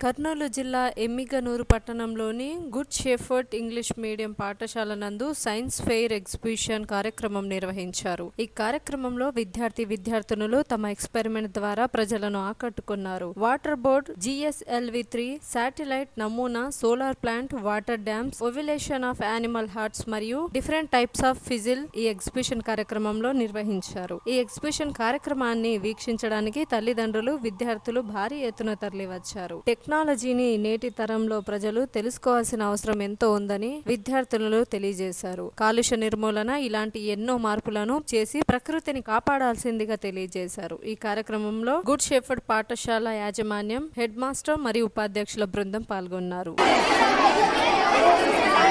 కర్నూలు జిల్లా ఎమ్మిగనూరు పట్టణంలోని good shepherd English medium పాఠశాల నందు సైన్స్ ఫెయిర్ ఎగ్జిబిషన్ కార్యక్రమం నిర్వహించారు. ఈ కార్యక్రమంలో విద్యార్థినులు తమ ఎక్స్పెరిమెంట్ ద్వారా ప్రజలను ఆకట్టుకున్నారు. వాటర్ బోర్డ్, GSLV-3, శాటిలైట్ నమూనా, solar plant, water dams, ovulation of animal hearts మరియు డిఫరెంట్ టైప్స్ ఆఫ్ ఫిజిల్ ఈ ఎగ్జిబిషన్ కార్యక్రమంలో నిర్వహించారు. ఈ ఎగ్జిబిషన్ కార్యక్రమాన్ని వీక్షించడానికి తల్లిదండ్రులు, విద్యార్థులు భారీ ఎత్తున తరలివచ్చారు. టెక్నాలజీని నేటి తరంలో ప్రజలు తెలుసుకోవాల్సిన అవసరం ఎంతో ఉందని విద్యార్థులు తెలియజేశారు. కాలుష్య నిర్మూలన ఇలాంటి ఎన్నో మార్పులను చేసి ప్రకృతిని కాపాడాల్సిందిగా తెలియజేశారు. ఈ కార్యక్రమంలో గుడ్ షెఫర్డ్ పాఠశాల యాజమాన్యం, హెడ్ మాస్టర్ మరియు ఉపాధ్యక్షుల బృందం పాల్గొన్నారు.